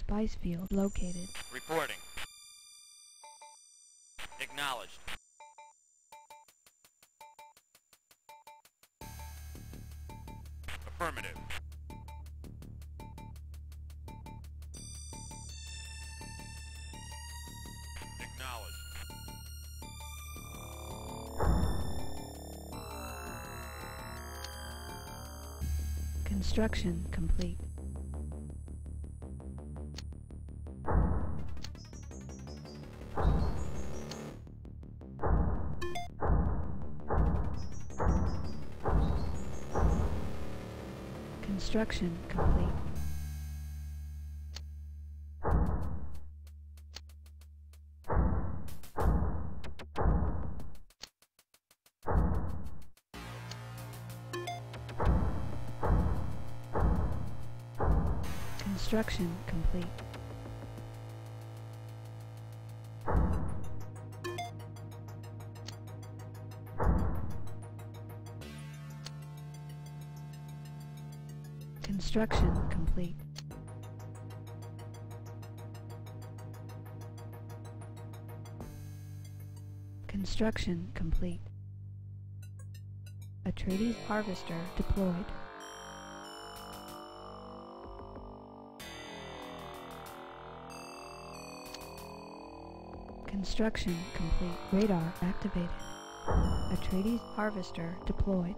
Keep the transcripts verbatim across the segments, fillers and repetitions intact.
spice field located. Reporting. Acknowledged. Affirmative. Acknowledged. Construction complete. Construction complete. Construction complete. Construction complete. Construction complete. Atreides harvester deployed. Construction complete. Radar activated. Atreides harvester deployed.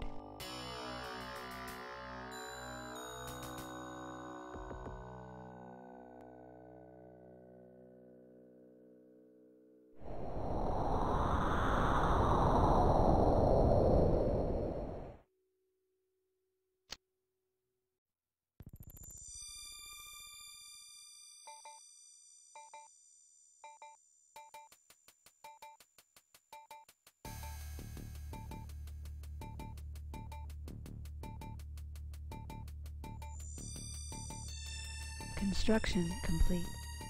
Construction complete.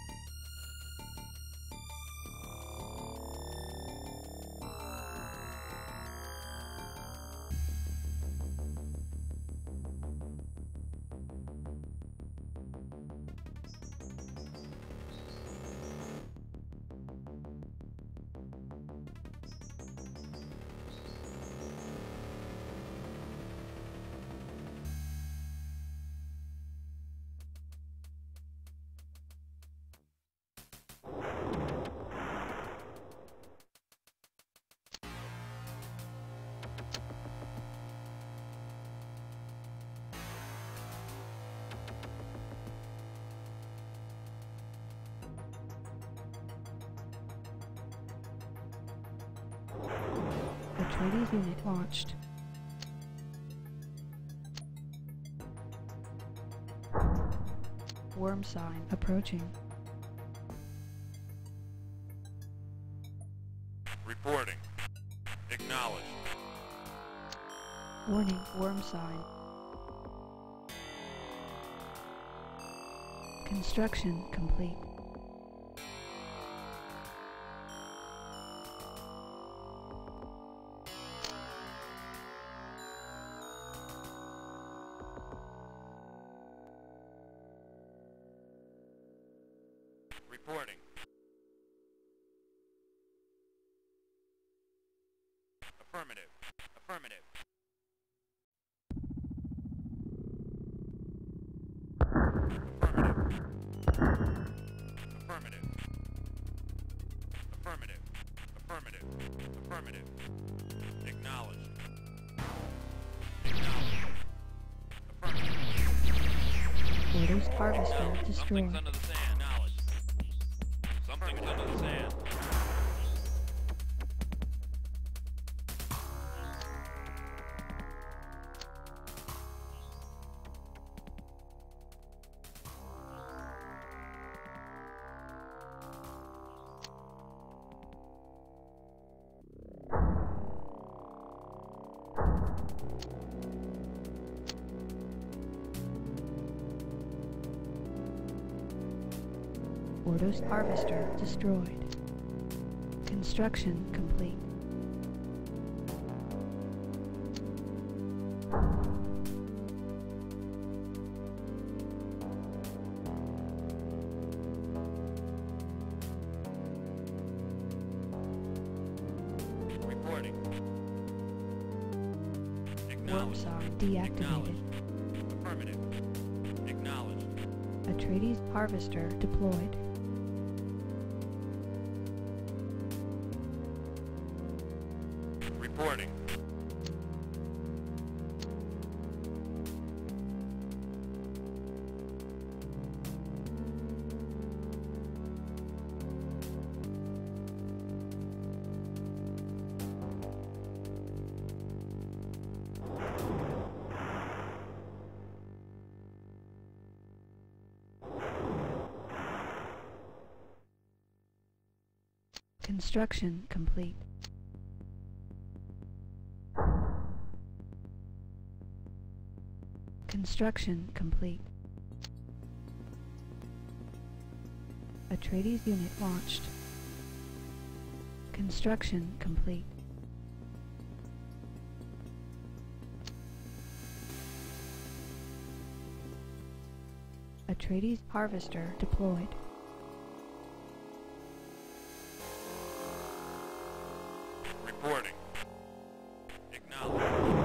Atreides unit launched. Worm sign approaching. Reporting. Acknowledged. Warning, worm sign. Construction complete. Reporting. Affirmative. Affirmative. Affirmative. Affirmative. Affirmative. Affirmative. Affirmative. Acknowledged. Acknowledged. Affirmative. Ordos harvester destroyed. Something's under the sand. Acknowledged. Something's under the sand. Ordos harvester destroyed. Construction complete. Worm sign deactivated. Affirmative. Acknowledged. Atreides harvester deployed. Reporting. Construction complete. Construction complete. Atreides unit launched. Construction complete. Atreides harvester deployed. Reporting. Acknowledged.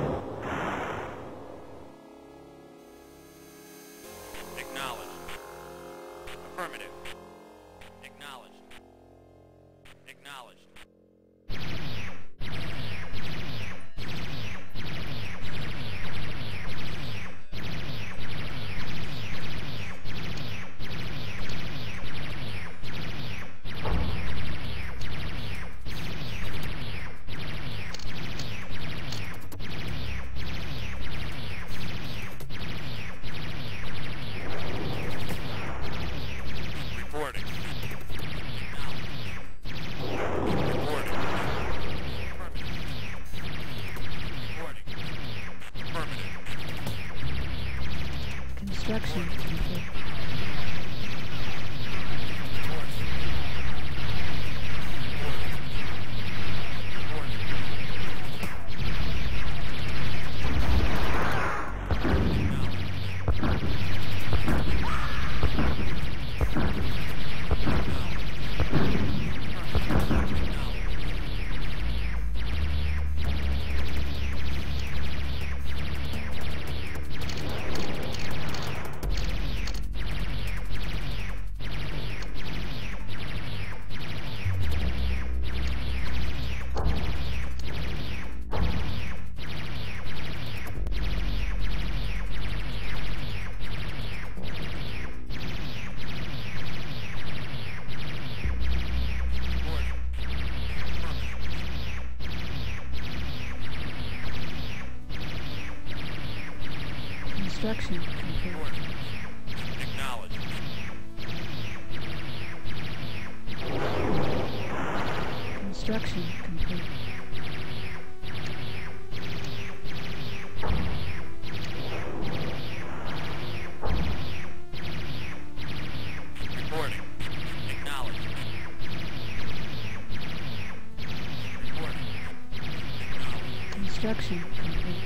Acknowledged. Affirmative. Acknowledged. Acknowledged. Reporting. Reporting. Reporting. Affirmative. Construction complete. Construction complete. Acknowledged. Construction complete. Reporting. Acknowledged. Reporting. Acknowledged. Construction complete.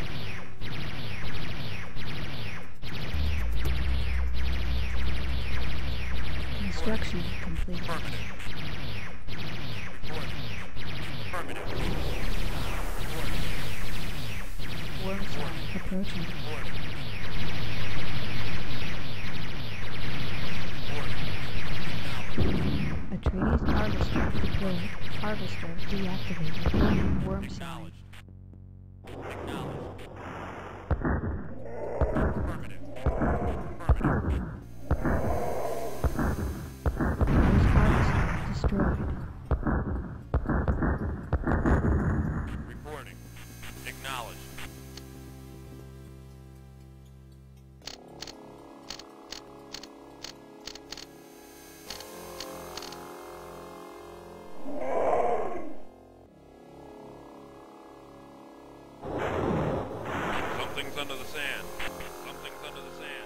Construction complete. Affirmative. Reporting. Affirmative. Reporting. Worm sign approaching. Reporting. Reporting. Acknowledged. Atreides harvester deployed. Harvester deactivated. Worm sign. Acknowledged. Acknowledged. Affirmative. Affirmative. Atreides harvester destroyed. Reporting. Acknowledged. Something's under the sand. Something's under the sand.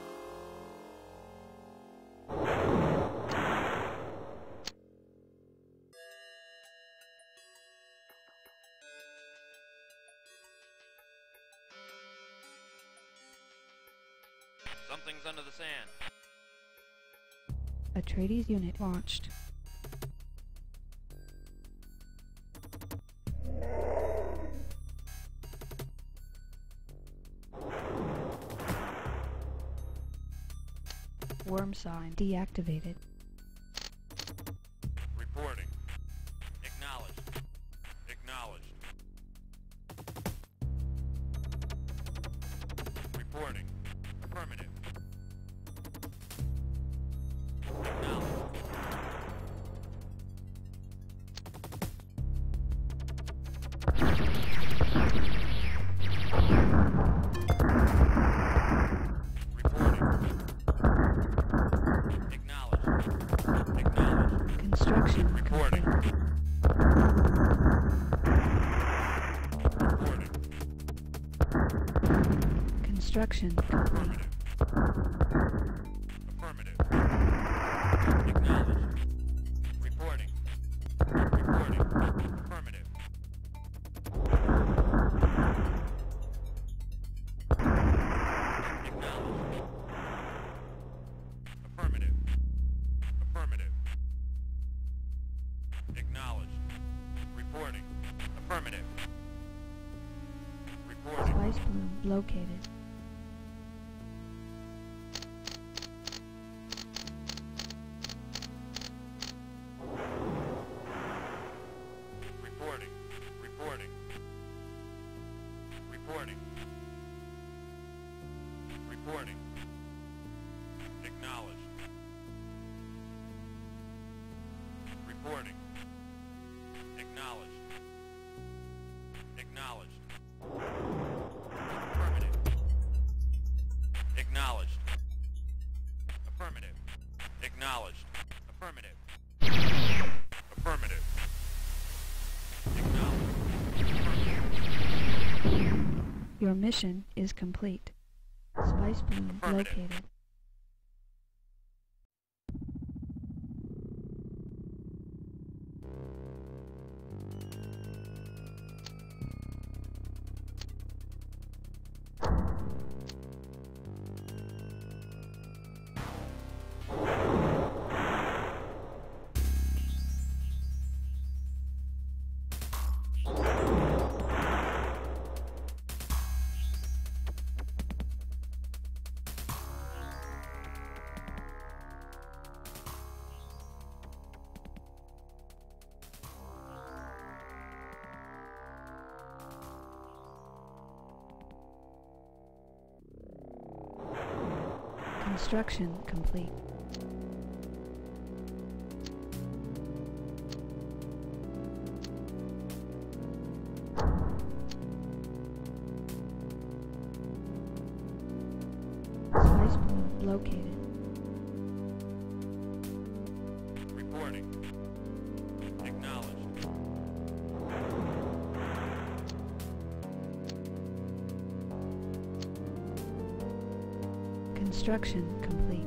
Something's under the sand. Atreides unit launched. Worm sign deactivated. Reporting. Acknowledged. Acknowledged. Reporting. Affirmative. Acknowledged. Construction Reporting. complete. Reporting. Construction complete. Affirmative. Affirmative. Acknowledged. Reporting. Reporting. Affirmative. Acknowledged. Affirmative. Affirmative. Acknowledged. Reporting. Affirmative. Reporting. Spice bloom located. Reporting. Reporting. Reporting. Reporting. Acknowledged. Reporting. Acknowledged. Acknowledged. Affirmative. Acknowledged. Affirmative. Acknowledged. Affirmative. Affirmative. Acknowledged. Affirmative. Your mission is complete. Spice bloom Affirmative. located. Construction complete. Spice bloom located. Reporting. Acknowledged. Construction complete.